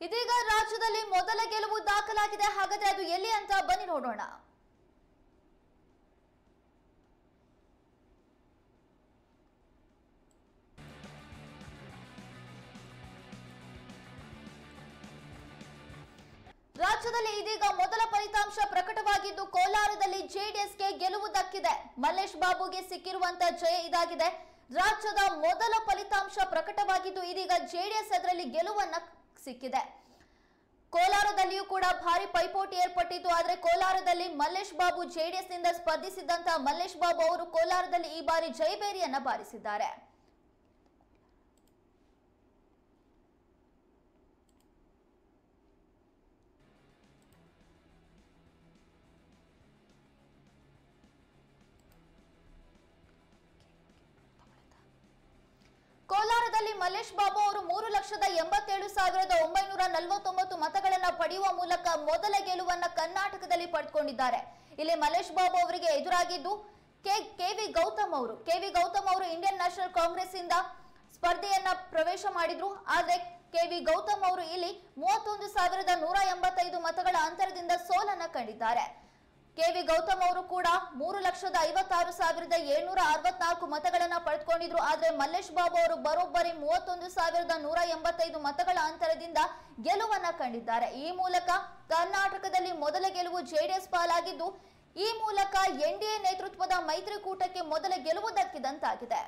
ಇದೀಗ ರಾಜ್ಯದಲ್ಲಿ ಮೊದಲ ಗೆಲುವು ದಾಖಲಾಗಿದೆ. ಹಾಗಾದ್ರೆ ಅದು ಎಲ್ಲಿ ಅಂತ ಬನ್ನಿ ನೋಡೋಣ. ರಾಜ್ಯದಲ್ಲಿ ಇದೀಗ ಮೊದಲ ಫಲಿತಾಂಶ ಪ್ರಕಟವಾಗಿದ್ದು ಕೋಲಾರದಲ್ಲಿ ಜೆಡಿಎಸ್ಗೆ ಗೆಲುವು ದಕ್ಕಿದೆ. ಮಲ್ಲೇಶ್ ಬಾಬುಗೆ ಸಿಕ್ಕಿರುವಂತ ಜಯ ಇದಾಗಿದೆ. ರಾಜ್ಯದ ಮೊದಲ ಫಲಿತಾಂಶ ಪ್ರಕಟವಾಗಿದ್ದು ಇದೀಗ ಜೆಡಿಎಸ್ ಅದರಲ್ಲಿ ಗೆಲುವನ್ನ ಸಿಕ್ಕಿದೆ. ಕೋಲಾರದಲ್ಲಿಯೂ ಕೂಡ ಭಾರಿ ಪೈಪೋಟಿ ಏರ್ಪಟ್ಟಿತ್ತು. ಆದರೆ ಕೋಲಾರದಲ್ಲಿ ಮಲ್ಲೇಶ್ ಬಾಬು ಜೆಡಿಎಸ್ ನಿಂದ ಸ್ಪರ್ಧಿಸಿದ್ದಂತ ಮಲ್ಲೇಶ್ ಬಾಬು ಅವರು ಕೋಲಾರದಲ್ಲಿ ಈ ಬಾರಿ ಜಯಬೇರಿಯನ್ನ ಬಾರಿಸಿದ್ದಾರೆ. ಕೋಲಾರದಲ್ಲಿ ಮಲ್ಲೇಶ್ ಬಾಬು ಅವರು 3,87,949 ಮತಗಳನ್ನ ಪಡೆಯುವ ಮೂಲಕ ಮೊದಲ ಗೆಲುವನ್ನ ಕರ್ನಾಟಕದಲ್ಲಿ ಪಡೆದುಕೊಂಡಿದ್ದಾರೆ. ಇಲ್ಲಿ ಮಲ್ಲೇಶ್ ಬಾಬು ಅವರಿಗೆ ಎದುರಾಗಿದ್ದು ಕೆವಿ ಗೌತಮ್ ಅವರು ಇಂಡಿಯನ್ ನ್ಯಾಷನಲ್ ಕಾಂಗ್ರೆಸ್ ಇಂದ ಸ್ಪರ್ಧೆಯನ್ನ ಪ್ರವೇಶ ಮಾಡಿದ್ರು. ಆದ್ರೆ ಕೆವಿ ಗೌತಮ್ ಅವರು ಇಲ್ಲಿ 31,185 ಮತಗಳ ಅಂತರದಿಂದ ಸೋಲನ್ನ ಕಂಡಿದ್ದಾರೆ. ಕೆವಿ ಗೌತಮ್ ಅವರು ಕೂಡ 3,56,764 ಮತಗಳನ್ನ ಪಡೆದುಕೊಂಡಿದ್ರು. ಆದ್ರೆ ಮಲ್ಲೇಶ್ ಬಾಬು ಅವರು ಬರೋಬ್ಬರಿ 31,185 ಮತಗಳ ಅಂತರದಿಂದ ಗೆಲುವನ್ನ ಕಂಡಿದ್ದಾರೆ. ಈ ಮೂಲಕ ಕರ್ನಾಟಕದಲ್ಲಿ ಮೊದಲ ಗೆಲುವು ಜೆಡಿಎಸ್ ಪಾಲಾಗಿದ್ದು ಈ ಮೂಲಕ ಎನ್ಡಿಎ ನೇತೃತ್ವದ ಮೈತ್ರಿಕೂಟಕ್ಕೆ ಮೊದಲ ಗೆಲುವು ದಕ್ಕಿದಂತಾಗಿದೆ.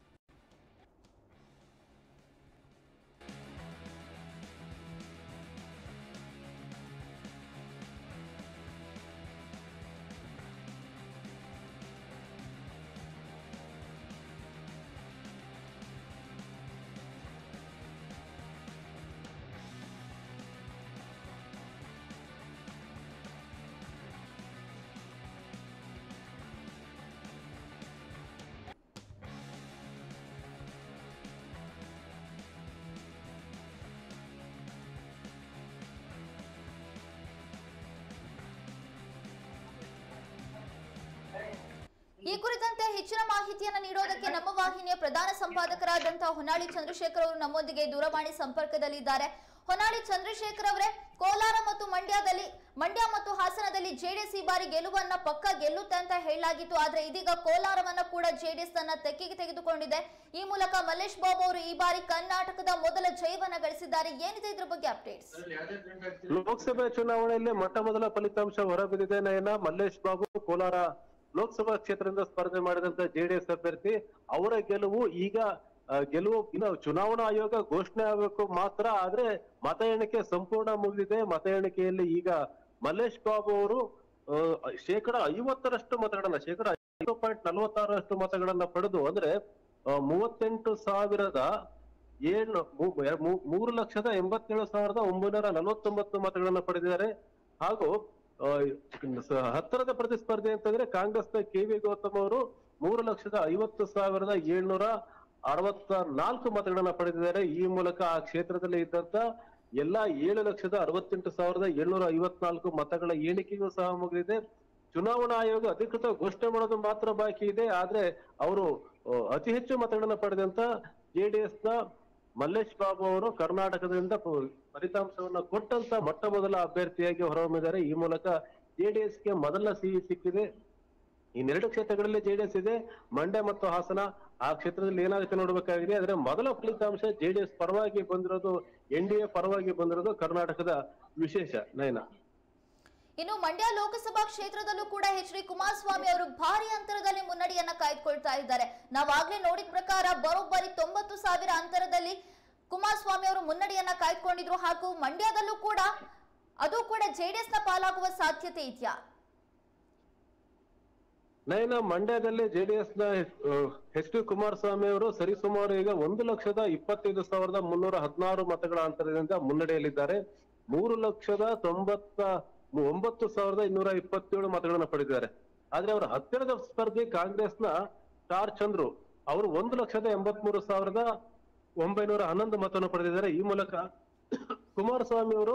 ಈ ಕುರಿತಂತೆ ಹೆಚ್ಚಿನ ಮಾಹಿತಿಯನ್ನು ನೀಡೋದಕ್ಕೆ ನಮ್ಮ ವಾಹಿನಿಯ ಪ್ರಧಾನ ಸಂಪಾದಕರಾದಂತಹ ಹೊನ್ನಾಳಿ ಚಂದ್ರಶೇಖರ್ ಅವರು ನಮ್ಮೊಂದಿಗೆ ದೂರವಾಣಿ ಸಂಪರ್ಕದಲ್ಲಿದ್ದಾರೆ. ಹೊನ್ನಾಳಿ ಚಂದ್ರಶೇಖರ್ ಅವರೇ, ಕೋಲಾರ ಮತ್ತು ಮಂಡ್ಯ ಮತ್ತು ಹಾಸನದಲ್ಲಿ ಜೆಡಿಎಸ್ ಈ ಬಾರಿ ಗೆಲುವನ್ನ ಪಕ್ಕ ಗೆಲ್ಲುತ್ತೆ ಅಂತ ಹೇಳಲಾಗಿತ್ತು. ಆದ್ರೆ ಇದೀಗ ಕೋಲಾರವನ್ನ ಕೂಡ ಜೆಡಿಎಸ್ ತನ್ನ ತೆಕ್ಕೆಗೆ ತೆಗೆದುಕೊಂಡಿದೆ. ಈ ಮೂಲಕ ಮಲ್ಲೇಶ್ ಬಾಬು ಅವರು ಈ ಬಾರಿ ಕರ್ನಾಟಕದ ಮೊದಲ ಜಯವನ್ನ ಗಳಿಸಿದ್ದಾರೆ. ಏನಿದೆ ಇದ್ರ ಬಗ್ಗೆ ಅಪ್ಡೇಟ್ಸ್? ಲೋಕಸಭೆ ಚುನಾವಣೆಯಲ್ಲಿ ಮೊಟ್ಟ ಮೊದಲ ಫಲಿತಾಂಶ ಹೊರಬಿದ್ದಿದೆ. ನಯನ, ಮಲ್ಲೇಶ್ ಬಾಬು ಕೋಲಾರ ಲೋಕಸಭಾ ಕ್ಷೇತ್ರದಿಂದ ಸ್ಪರ್ಧೆ ಮಾಡಿದಂತ ಜೆಡಿಎಸ್ ಅಭ್ಯರ್ಥಿ ಅವರ ಗೆಲುವು ಇನ್ನು ಚುನಾವಣಾ ಆಯೋಗ ಘೋಷಣೆ ಆಗಬೇಕು ಮಾತ್ರ. ಆದ್ರೆ ಮತ ಎಣಿಕೆ ಸಂಪೂರ್ಣ ಮುಗಿದಿದೆ. ಮತ ಎಣಿಕೆಯಲ್ಲಿ ಈಗ ಮಲ್ಲೇಶ್ ಬಾಬು ಅವರು 50% ಮತಗಳನ್ನ 5.46% ಮತಗಳನ್ನ ಪಡೆದು ಅಂದ್ರೆ 3,87,949 ಮತಗಳನ್ನ ಪಡೆದಿದ್ದಾರೆ. ಹಾಗೂ ಹತ್ತಿರದ ಪ್ರತಿಸ್ಪರ್ಧಿ ಅಂತಂದ್ರೆ ಕಾಂಗ್ರೆಸ್ನ ಕೆವಿ ಗೌತಮ್ ಅವರು 3,50,764 ಮತಗಳನ್ನ ಪಡೆದಿದ್ದಾರೆ. ಈ ಮೂಲಕ ಆ ಕ್ಷೇತ್ರದಲ್ಲಿ ಇದ್ದಂತ ಎಲ್ಲಾ 7,68,754 ಮತಗಳ ಎಣಿಕೆಗೂ ಸಹ ಮುಗಿದಿದೆ. ಚುನಾವಣಾ ಆಯೋಗ ಅಧಿಕೃತ ಘೋಷಣೆ ಮಾಡೋದು ಮಾತ್ರ ಬಾಕಿ ಇದೆ. ಆದ್ರೆ ಅವರು ಅತಿ ಹೆಚ್ಚು ಮತಗಳನ್ನ ಪಡೆದಂತ ಜೆಡಿಎಸ್ ನ ಮಲ್ಲೇಶ್ ಬಾಬು ಅವರು ಕರ್ನಾಟಕದಿಂದ ಫಲಿತಾಂಶವನ್ನ ಕೊಟ್ಟಂತ ಮೊಟ್ಟ ಮೊದಲ ಅಭ್ಯರ್ಥಿಯಾಗಿ ಹೊರಹೊಮ್ಮಿದ್ದಾರೆ. ಈ ಮೂಲಕ ಜೆಡಿಎಸ್ಗೆ ಮೊದಲ ಸಿಹಿ ಸಿಕ್ಕಿದೆ. ಇನ್ನೆರಡು ಕ್ಷೇತ್ರಗಳಲ್ಲಿ ಜೆಡಿಎಸ್ ಇದೆ, ಮಂಡ್ಯ ಮತ್ತು ಹಾಸನ. ಆ ಕ್ಷೇತ್ರದಲ್ಲಿ ಏನಾಗುತ್ತೆ ನೋಡ್ಬೇಕಾಗಿದೆ. ಆದ್ರೆ ಮೊದಲ ಫಲಿತಾಂಶ ಜೆಡಿಎಸ್ ಪರವಾಗಿ ಬಂದಿರೋದು, ಎನ್ಡಿಎ ಪರವಾಗಿ ಬಂದಿರೋದು ಕರ್ನಾಟಕದ ವಿಶೇಷ. ನಯನ, ಇನ್ನು ಮಂಡ್ಯ ಲೋಕಸಭಾ ಕ್ಷೇತ್ರದಲ್ಲೂ ಕೂಡ ಎಚ್.ಡಿ. ಕುಮಾರಸ್ವಾಮಿ ಅವರು ಭಾರಿ ಅಂತರದಲ್ಲಿ ಮುನ್ನಡೆಯನ್ನ ಕಾಯ್ದುಕೊಳ್ತಾ ಇದ್ದಾರೆ. ನಾವಾಗ್ಲೇ ನೋಡಿದ ಪ್ರಕಾರ ಬರೋಬ್ಬರಿ 90,000 ಅಂತರದಲ್ಲಿ ಕುಮಾರಸ್ವಾಮಿ ಅವರು ಮುನ್ನಡೆಯನ್ನ ಕಾಯ್ದುಕೊಂಡಿದ್ರು. ಹಾಗೂ ಮಂಡ್ಯದಲ್ಲೂ ಕೂಡ ಅದು ಕೂಡ ಜೆಡಿಎಸ್ ನ ಪಾಲಾಗುವ ಸಾಧ್ಯತೆ ಇದೆಯಾ? ನಯನ, ಮಂಡ್ಯದಲ್ಲಿ ಜೆಡಿಎಸ್ ನ ಎಚ್.ಡಿ. ಕುಮಾರಸ್ವಾಮಿ ಅವರು ಸರಿಸುಮಾರು ಈಗ 1,25,316 ಮತಗಳ ಅಂತರದಿಂದ ಮುನ್ನಡೆಯಲ್ಲಿದ್ದಾರೆ. 3,99,227 ಮತಗಳನ್ನ ಪಡೆದಿದ್ದಾರೆ. ಆದ್ರೆ ಅವರ ಹತ್ತಿರದ ಸ್ಪರ್ಧಿ ಕಾಂಗ್ರೆಸ್ನ ಸ್ಟಾರ್ ಚಂದ್ರು ಅವರು 1,83,911 ಮತವನ್ನು ಪಡೆದಿದ್ದಾರೆ. ಈ ಮೂಲಕ ಕುಮಾರಸ್ವಾಮಿ ಅವರು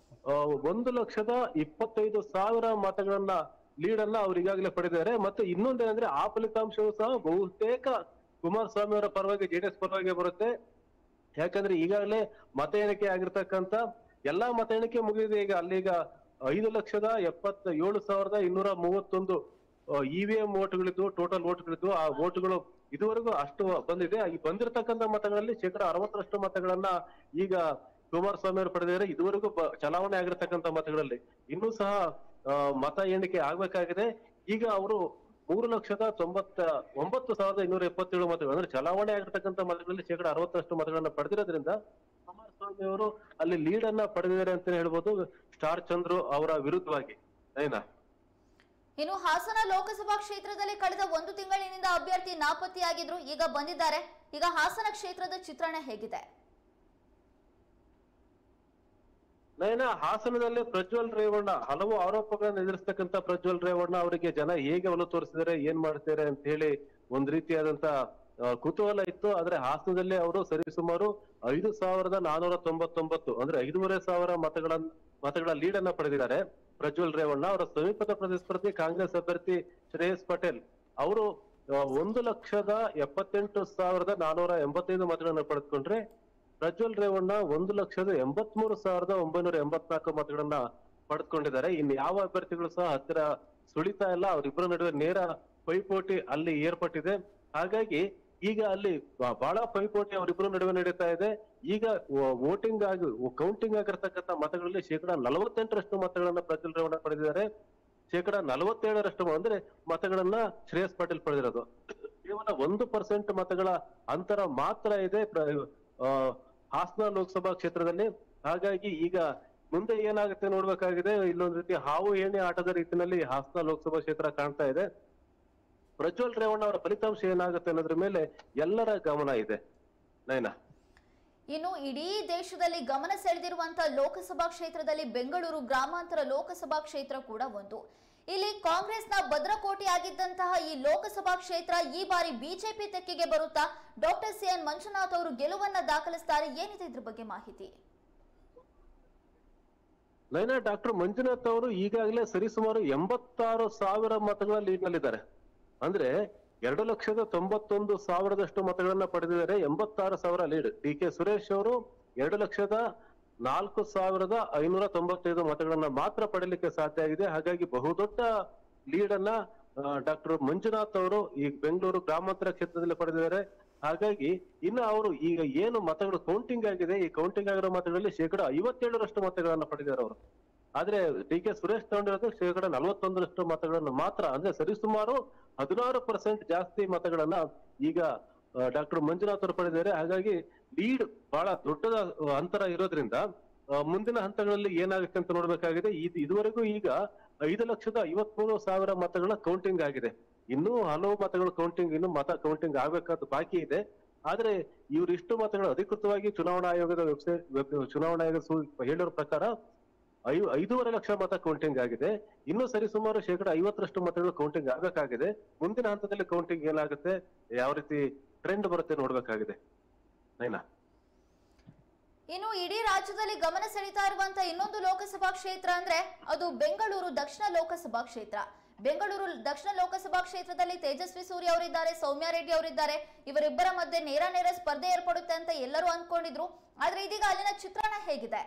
1,25,000 ಮತಗಳನ್ನ ಲೀಡ್ ಅನ್ನ ಅವ್ರು ಈಗಾಗಲೇ ಪಡೆದಿದ್ದಾರೆ. ಮತ್ತೆ ಇನ್ನೊಂದೇನಂದ್ರೆ ಆ ಫಲಿತಾಂಶವು ಸಹ ಬಹುತೇಕ ಕುಮಾರಸ್ವಾಮಿ ಅವರ ಪರವಾಗಿ ಜೆಡಿಎಸ್ ಪರವಾಗಿ ಬರುತ್ತೆ. ಯಾಕಂದ್ರೆ ಈಗಾಗಲೇ ಮತ ಎಣಿಕೆ ಆಗಿರ್ತಕ್ಕಂಥ ಎಲ್ಲಾ ಮತ ಎಣಿಕೆ ಮುಗಿದಿದೆ. ಈಗ ಅಲ್ಲಿಗ 5,77,231 EVM ಓಟ್ಗಳಿದ್ದು, ಟೋಟಲ್ ಓಟ್ಗಳಿದ್ದು. ಆ ಓಟ್ಗಳು ಇದುವರೆಗೂ ಅಷ್ಟು ಬಂದಿದೆ. ಈ ಬಂದಿರತಕ್ಕಂಥ ಮತಗಳಲ್ಲಿ 60% ಮತಗಳನ್ನ ಈಗ ಕುಮಾರಸ್ವಾಮಿ ಅವರು ಪಡೆದಿದ್ದಾರೆ. ಇದುವರೆಗೂ ಚಲಾವಣೆ ಆಗಿರತಕ್ಕಂಥ ಮತಗಳಲ್ಲಿ ಇನ್ನೂ ಸಹ ಮತ ಎಣಿಕೆ ಆಗ್ಬೇಕಾಗಿದೆ. ಈಗ ಅವರು 3,99,277 ಮತಗಳು ಅಂದ್ರೆ ಚಲಾವಣೆ ಆಗಿರ್ತಕ್ಕಂಥ ಮತಗಳಲ್ಲಿ 60% ಮತಗಳನ್ನ ಪಡೆದಿರೋದ್ರಿಂದ ಕುಮಾರಸ್ವಾಮಿ ಅವರು ಅಲ್ಲಿ ಲೀಡ್ ಅನ್ನ ಪಡೆದಿದ್ದಾರೆ ಅಂತ ಹೇಳ್ಬೋದು, ಸ್ಟಾರ್ ಚಂದ್ರು ಅವರ ವಿರುದ್ಧವಾಗಿ. ಏನಾ ಇನ್ನು ಹಾಸನ ಲೋಕಸಭಾ ಕ್ಷೇತ್ರದಲ್ಲಿ ಕಳೆದ 1 ತಿಂಗಳಿನಿಂದ ಅಭ್ಯರ್ಥಿ ನಾಪತ್ತೆಯಾಗಿದ್ರು, ಈಗ ಬಂದಿದ್ದಾರೆ. ಈಗ ಹಾಸನ ಕ್ಷೇತ್ರದ ಚಿತ್ರಣ ಹೇಗಿದೆ? ನಯನ, ಹಾಸನದಲ್ಲಿ ಪ್ರಜ್ವಲ್ ರೇವಣ್ಣ ಹಲವು ಆರೋಪಗಳನ್ನು ಎದುರಿಸ್ತಕ್ಕಂಥ ಪ್ರಜ್ವಲ್ ರೇವಣ್ಣ ಅವರಿಗೆ ಜನ ಹೇಗೆ ಒಲವು ತೋರಿಸಿದರೆ, ಏನ್ ಮಾಡ್ತಾರೆ ಅಂತ ಹೇಳಿ ಒಂದ್ ರೀತಿಯಾದಂತ ಕುತೂಹಲ ಇತ್ತು. ಆದ್ರೆ ಹಾಸನದಲ್ಲಿ ಅವರು ಸರಿಸುಮಾರು 5,499 ಅಂದ್ರೆ 5,500 ಮತಗಳ ಲೀಡ್ ಅನ್ನ ಪಡೆದಿದ್ದಾರೆ ಪ್ರಜ್ವಲ್ ರೇವಣ್ಣ. ಅವರ ಸಮೀಪದ ಪ್ರತಿಸ್ಪರ್ಧಿ ಕಾಂಗ್ರೆಸ್ ಅಭ್ಯರ್ಥಿ ಶ್ರೇಯಸ್ ಪಟೇಲ್ ಅವರು 1,78,485 ಮತಗಳನ್ನ ಪಡೆದುಕೊಂಡ್ರೆ, ಪ್ರಜ್ವಲ್ ರೇವಣ್ಣ 1,83,984 ಮತಗಳನ್ನ ಪಡೆದುಕೊಂಡಿದ್ದಾರೆ. ಇನ್ನು ಯಾವ ಅಭ್ಯರ್ಥಿಗಳು ಸಹ ಹತ್ತಿರ ಸುಳಿತಾ ಇಲ್ಲ. ಅವರಿಬ್ಬರ ನಡುವೆ ನೇರ ಪೈಪೋಟಿ ಅಲ್ಲಿ ಏರ್ಪಟ್ಟಿದೆ. ಹಾಗಾಗಿ ಈಗ ಅಲ್ಲಿ ಬಹಳ ಪೈಪೋಟಿ ಅವರಿಬ್ಬರ ನಡುವೆ ನಡೀತಾ ಇದೆ. ಈಗ ವೋಟಿಂಗ್ ಆಗಿ ಕೌಂಟಿಂಗ್ ಆಗಿರ್ತಕ್ಕಂಥ ಮತಗಳಲ್ಲಿ 48% ಮತಗಳನ್ನ ಪ್ರಜ್ವಲ್ ರೇವಣ್ಣ ಪಡೆದಿದ್ದಾರೆ. 47% ಅಂದ್ರೆ ಮತಗಳನ್ನ ಶ್ರೇಯಸ್ ಪಾಟೀಲ್ ಪಡೆದಿರೋದು. ಕೇವಲ 1% ಮತಗಳ ಅಂತರ ಮಾತ್ರ ಇದೆ ಹಾಸನ ಲೋಕಸಭಾ ಕ್ಷೇತ್ರದಲ್ಲಿ. ಹಾಗಾಗಿ ಈಗ ಮುಂದೆ ಏನಾಗುತ್ತೆ ನೋಡ್ಬೇಕಾಗಿದೆ. ಇಲ್ಲೊಂದ್ ರೀತಿ ಹಾವು ಏಣಿ ಆಟದ ರೀತಿಯಲ್ಲಿ ಹಾಸನ ಲೋಕಸಭಾ ಕ್ಷೇತ್ರ ಕಾಣ್ತಾ ಇದೆ. ಪ್ರಜ್ವಲ್ ರೇವಣ್ಣ ಅವರ ಫಲಿತಾಂಶ ಏನಾಗುತ್ತೆ ಅನ್ನೋದ್ರ ಮೇಲೆ ಎಲ್ಲರ ಗಮನ ಇದೆ. ನೈನಾ, ಇನ್ನು ಇಡೀ ದೇಶದಲ್ಲಿ ಗಮನ ಸೆಳೆದಿರುವಂತಹ ಲೋಕಸಭಾ ಕ್ಷೇತ್ರದಲ್ಲಿ ಬೆಂಗಳೂರು ಗ್ರಾಮಾಂತರ ಲೋಕಸಭಾ ಕ್ಷೇತ್ರ ಕೂಡ ಒಂದು. ಇಲ್ಲಿ ಕಾಂಗ್ರೆಸ್ನ ಭದ್ರಕೋಟೆ ಆಗಿದ್ದಂತಹ ಈ ಲೋಕಸಭಾ ಕ್ಷೇತ್ರ ಈ ಬಾರಿ ಬಿಜೆಪಿ ತೆಕ್ಕೆಗೆ ಬರುತ್ತಾ? ಡಾಕ್ಟರ್ CN ಮಂಜುನಾಥ್ ಅವರು ಗೆಲುವನ್ನ ದಾಖಲಿಸುತ್ತಾರೆ. ಏನಿದೆ ಇದ್ರ ಬಗ್ಗೆ ಮಾಹಿತಿ? ನೈನಾ, ಡಾಕ್ಟರ್ ಮಂಜುನಾಥ್ ಅವರು ಈಗಾಗಲೇ ಸರಿಸುಮಾರು 86,000 ಮತಗಳ ಲೀಡ್ ನಲ್ಲಿದ್ದಾರೆ. ಅಂದ್ರೆ 2,91,000 ಮತಗಳನ್ನ ಪಡೆದಿದ್ದಾರೆ. 86,000 ಲೀಡ್. DK ಸುರೇಶ್ ಅವರು 2,04,595 ಮತಗಳನ್ನ ಮಾತ್ರ ಪಡೆಯಲಿಕ್ಕೆ ಸಾಧ್ಯ ಆಗಿದೆ. ಹಾಗಾಗಿ ಬಹುದೊಡ್ಡ ಲೀಡ್ ಅನ್ನ ಡಾಕ್ಟರ್ ಮಂಜುನಾಥ್ ಅವರು ಈ ಬೆಂಗಳೂರು ಗ್ರಾಮಾಂತರ ಕ್ಷೇತ್ರದಲ್ಲಿ ಪಡೆದಿದ್ದಾರೆ. ಹಾಗಾಗಿ ಇನ್ನು ಅವರು ಈಗ ಏನು ಮತಗಳು ಕೌಂಟಿಂಗ್ ಆಗಿದೆ, ಈ ಕೌಂಟಿಂಗ್ ಆಗಿರೋ ಮತಗಳಲ್ಲಿ 57% ಮತಗಳನ್ನ ಪಡೆದಿದ್ದಾರೆ ಅವರು. ಆದ್ರೆ DK ಸುರೇಶ್ ತಗೊಂಡಿರೋದು 41% ಮತಗಳನ್ನು ಮಾತ್ರ. ಅಂದ್ರೆ ಸರಿಸುಮಾರು 16% ಜಾಸ್ತಿ ಮತಗಳನ್ನ ಈಗ ಡಾಕ್ಟರ್ ಮಂಜುನಾಥ್ ಅವರು ಪಡೆದಿದ್ದಾರೆ. ಹಾಗಾಗಿ ಲೀಡ್ ಬಹಳ ದೊಡ್ಡ ಅಂತರ ಇರೋದ್ರಿಂದ ಮುಂದಿನ ಹಂತಗಳಲ್ಲಿ ಏನಾಗುತ್ತೆ ಅಂತ ನೋಡ್ಬೇಕಾಗಿದೆ. ಇದುವರೆಗೂ ಈಗ 5,53,000 ಮತಗಳ ಕೌಂಟಿಂಗ್ ಆಗಿದೆ. ಇನ್ನೂ ಹಲವು ಮತಗಳು ಕೌಂಟಿಂಗ್, ಇನ್ನು ಮತ ಕೌಂಟಿಂಗ್ ಆಗ್ಬೇಕಾದ ಬಾಕಿ ಇದೆ. ಆದ್ರೆ ಇವರಿಷ್ಟು ಮತಗಳು ಅಧಿಕೃತವಾಗಿ ಚುನಾವಣಾ ಆಯೋಗದ ಚುನಾವಣಾ ಆಯೋಗ ಹೇಳಿರೋ ಪ್ರಕಾರ 5.5 ಲಕ್ಷ ಮತ ಕೌಂಟಿಂಗ್ ಆಗಿದೆ. ಇನ್ನು ಸರಿಸುಮಾರು 50% ಮತಗಳು ಕೌಂಟಿಂಗ್ ಆಗಬೇಕಾಗಿದೆ. ಮುಂದಿನ ಹಂತದಲ್ಲಿ ಕೌಂಟಿಂಗ್ ಏನಾಗುತ್ತೆ, ಯಾವ ರೀತಿ ಟ್ರೆಂಡ್ ಬರುತ್ತೆ ನೋಡ್ಬೇಕಾಗಿದೆ. ನೈನಾ, ಇನ್ನು ಇಡೀ ರಾಜ್ಯದಲ್ಲಿ ಗಮನ ಸೆಳೀತಾ ಇರುವಂತಹ ಇನ್ನೊಂದು ಲೋಕಸಭಾ ಕ್ಷೇತ್ರ ಅಂದ್ರೆ ಅದು ಬೆಂಗಳೂರು ದಕ್ಷಿಣ ಲೋಕಸಭಾ ಕ್ಷೇತ್ರ. ಬೆಂಗಳೂರು ದಕ್ಷಿಣ ಲೋಕಸಭಾ ಕ್ಷೇತ್ರದಲ್ಲಿ ತೇಜಸ್ವಿ ಸೂರ್ಯ ಅವರಿದ್ದಾರೆ, ಸೌಮ್ಯ ರೆಡ್ಡಿ ಅವರಿದ್ದಾರೆ. ಇವರಿಬ್ಬರ ಮಧ್ಯೆ ನೇರ ಸ್ಪರ್ಧೆ ಏರ್ಪಡುತ್ತೆ ಅಂತ ಎಲ್ಲರೂ ಅನ್ಕೊಂಡಿದ್ರು. ಆದ್ರೆ ಇದೀಗ ಅಲ್ಲಿನ ಚಿತ್ರಣ ಹೇಗಿದೆ?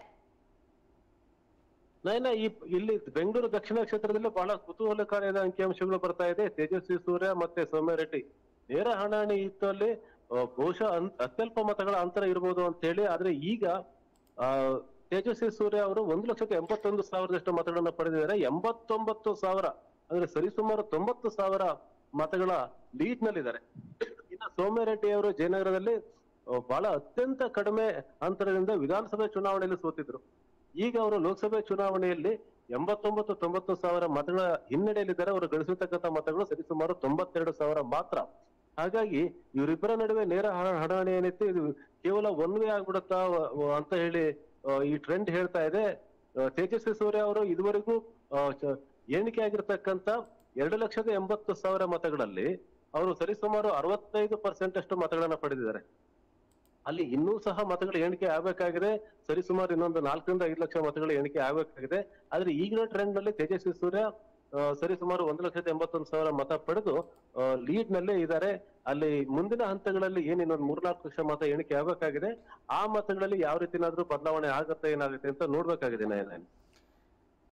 ನೈನಾ, ಇಲ್ಲಿ ಬೆಂಗಳೂರು ದಕ್ಷಿಣ ಕ್ಷೇತ್ರದಲ್ಲಿ ಬಹಳ ಕುತೂಹಲಕಾರಿಯಾದ ಅಂಕಿಅಂಶಗಳು ಬರ್ತಾ ಇದೆ. ತೇಜಸ್ವಿ ಸೂರ್ಯ ಮತ್ತೆ ಸೌಮ್ಯ ರೆಡ್ಡಿ ನೇರ ಹಣಾಹಣಿ ಇತ್ತು. ಅಲ್ಲಿ ಬಹುಶಃ ಅತ್ಯಲ್ಪ ಮತಗಳ ಅಂತರ ಇರ್ಬೋದು ಅಂತ ಹೇಳಿ. ಆದ್ರೆ ಈಗ ತೇಜಸ್ವಿ ಸೂರ್ಯ ಅವರು 1,81,000 ಮತಗಳನ್ನ ಪಡೆದಿದ್ದಾರೆ. 89,000 ಅಂದ್ರೆ ಸರಿಸುಮಾರು 90,000 ಮತಗಳ ಲೀಡ್ ನಲ್ಲಿದ್ದಾರೆ. ಇನ್ನು ಸೌಮ್ಯ ರೆಡ್ಡಿ ಅವರು ಜಯನಗರದಲ್ಲಿ ಬಹಳ ಅತ್ಯಂತ ಕಡಿಮೆ ಅಂತರದಿಂದ ವಿಧಾನಸಭೆ ಚುನಾವಣೆಯಲ್ಲಿ ಸೋತಿದ್ರು. ಈಗ ಅವರು ಲೋಕಸಭೆ ಚುನಾವಣೆಯಲ್ಲಿ 89,000-90,000 ಮತಗಳ ಹಿನ್ನಡೆಯಲ್ಲಿದ್ದಾರೆ. ಅವರು ಗಳಿಸಿರ್ತಕ್ಕಂಥ ಮತಗಳು ಸರಿಸುಮಾರು 92,000 ಮಾತ್ರ. ಹಾಗಾಗಿ ಇವರಿಬ್ಬರ ನಡುವೆ ನೇರ ಹಣಾಹಣಿ ಏನಿತ್ತು, ಇದು ಕೇವಲ ಒನ್ ವೇ ಆಗ್ಬಿಡುತ್ತಾ ಅಂತ ಹೇಳಿ ಈ ಟ್ರೆಂಡ್ ಹೇಳ್ತಾ ಇದೆ. ತೇಜಸ್ವಿ ಸೂರ್ಯ ಅವರು ಇದುವರೆಗೂ ಎಣಿಕೆ ಆಗಿರ್ತಕ್ಕಂಥ 2,80,000 ಮತಗಳಲ್ಲಿ ಅವರು ಸರಿಸುಮಾರು 65% ಅಷ್ಟು ಮತಗಳನ್ನ ಪಡೆದಿದ್ದಾರೆ. ಅಲ್ಲಿ ಇನ್ನೂ ಸಹ ಮತಗಳ ಎಣಿಕೆ ಆಗ್ಬೇಕಾಗಿದೆ. ಸರಿಸುಮಾರು ಇನ್ನೊಂದು 4 ರಿಂದ 5 ಲಕ್ಷ ಮತಗಳ ಎಣಿಕೆ ಆಗ್ಬೇಕಾಗಿದೆ. ಆದ್ರೆ ಈಗಿನ ಟ್ರೆಂಡ್ ನಲ್ಲಿ ತೇಜಸ್ವಿ ಸೂರ್ಯ ಸರಿ ಸುಮಾರು 1,81,000 ಮತ ಪಡೆದು ಲೀಡ್ ನಲ್ಲೇ ಇದ್ದಾರೆ. ಅಲ್ಲಿ ಮುಂದಿನ ಹಂತಗಳಲ್ಲಿ ಏನಿನ್ನೊಂದು 3-4 ಲಕ್ಷ ಮತ ಎಣಿಕೆ ಆಗಬೇಕಾಗಿದೆ. ಆ ಮತಗಳಲ್ಲಿ ಯಾವ ರೀತಿನಾದ್ರೂ ಬದಲಾವಣೆ ಆಗತ್ತೆ ಏನಾಗುತ್ತೆ ಅಂತ ನೋಡ್ಬೇಕಾಗಿದೆ.